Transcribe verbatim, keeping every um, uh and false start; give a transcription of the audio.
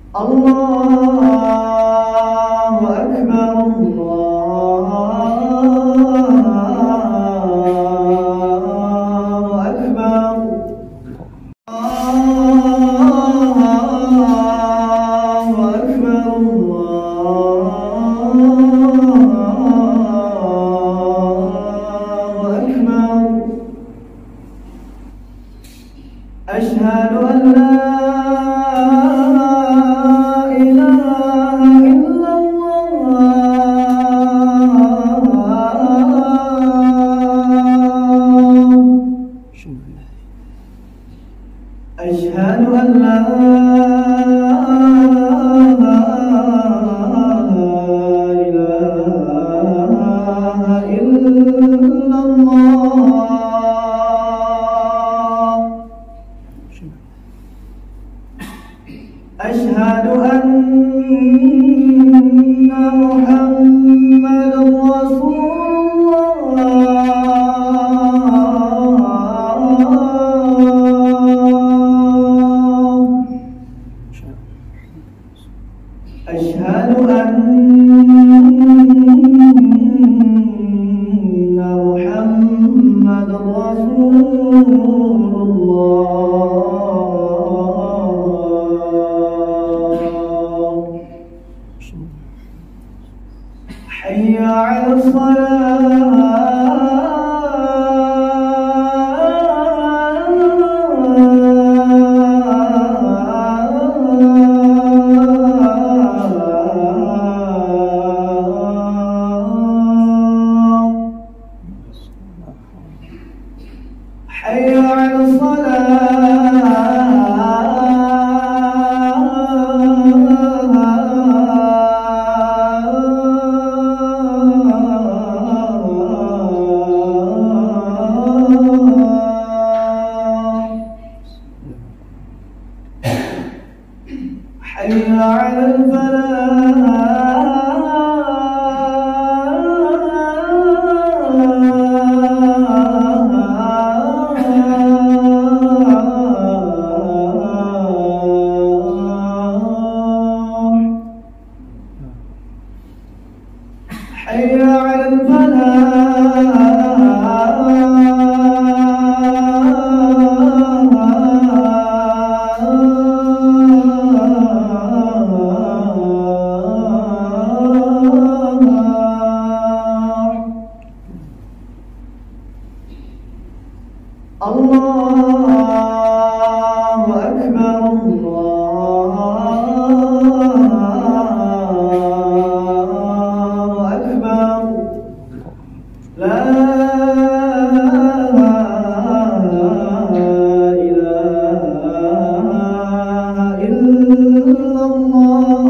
الله أكبر الله أكبر الله أكبر الله أكبر أشهد أن لا أشهد أن لا إله إلا الله أشهد أن محمدا رسول الله أشهد أن محمدًا رسول الله حي على الصلاة حي على حي على الفلاح حي على الفلاح الله أكبر الله أكبر لا إله إلا الله